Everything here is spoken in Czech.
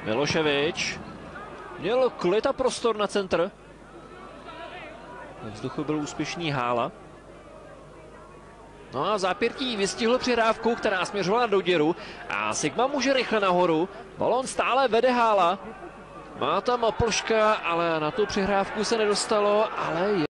Miloševič. Měl klid a prostor na centr. Ve vzduchu byl úspěšný Hála. No a zápěrtí vystihl přihrávku, která směřovala do děru. A Sigma může rychle nahoru. Balón stále vede Hála. Má tam Plška, ale na tu přihrávku se nedostalo, ale